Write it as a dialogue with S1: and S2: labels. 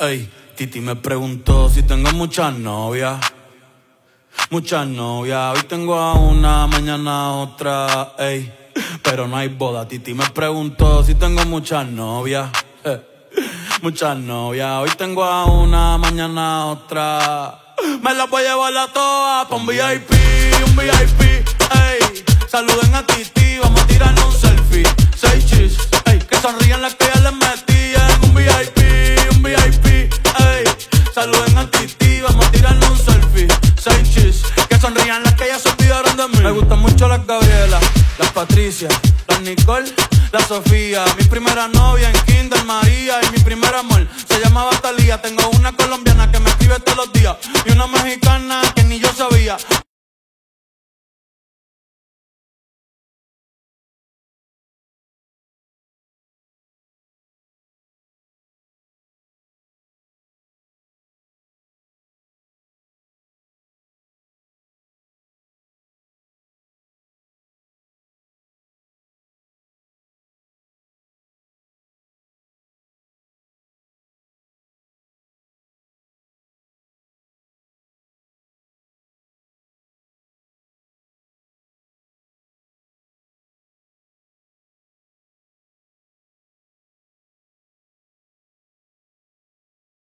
S1: Ey, Titi me preguntó si tengo muchas novias. Muchas novias, hoy tengo a una, mañana a otra, ey. Pero no hay boda. Titi me preguntó si tengo muchas novias. Muchas novias, hoy tengo a una, mañana a otra. Me las voy a llevar a todas pa' un VIP, ey. Saluden a Titi, vamos a tirarnos un selfie. 6 chis, ey. Que sonrían las que ya les metí en un VIP, ey. Saluden a Titi, vamos a tirarnos un selfie. 6 chis, que sonrían las que ya se olvidaron de mí. Me gustan mucho las Gabriela, las Patricia, las Nicole, la Sofía. Mi primera novia en Kinder María y mi primer amor se llamaba Talía. Tengo una colombiana que me escribe todos los días y una mexicana que ni yo sabía.